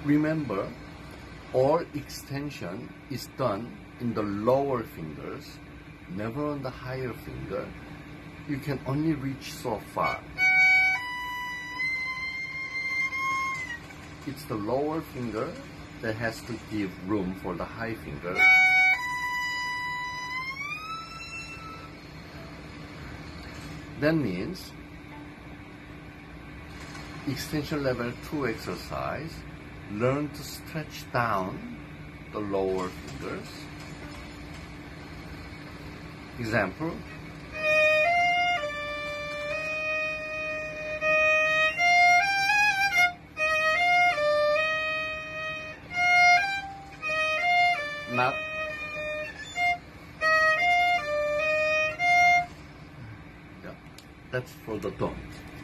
Remember, all extension is done in the lower fingers, never on the higher finger. You can only reach so far. It's the lower finger that has to give room for the high finger. That means extension level 2 exercise, learn to stretch down the lower fingers. Example. Not. Yeah, that's for the don't.